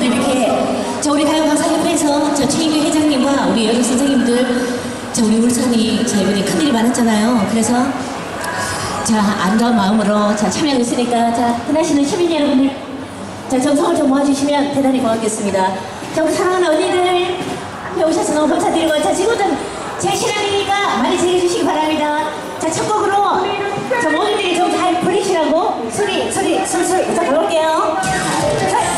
이렇게 자 우리 가요강사협회에서 저 최인규 회장님과 우리 여러 선생님들 자 우리 울산이 자 이번에 큰일이 많았잖아요. 그래서 자 아름다운 마음으로 자 참여하고 있으니까 자 흔하시는 시민 여러분들 자 정성을 좀 모아주시면 대단히 고맙겠습니다. 자 우리 사랑하는 언니들 앞에 오셔서 너무 감사드리고 자 지금은 제 실황이니까 많이 즐겨주시기 바랍니다. 자 첫 곡으로 자 모두들이 좀 잘 부르시라고 소리 술술 부탁드릴게요.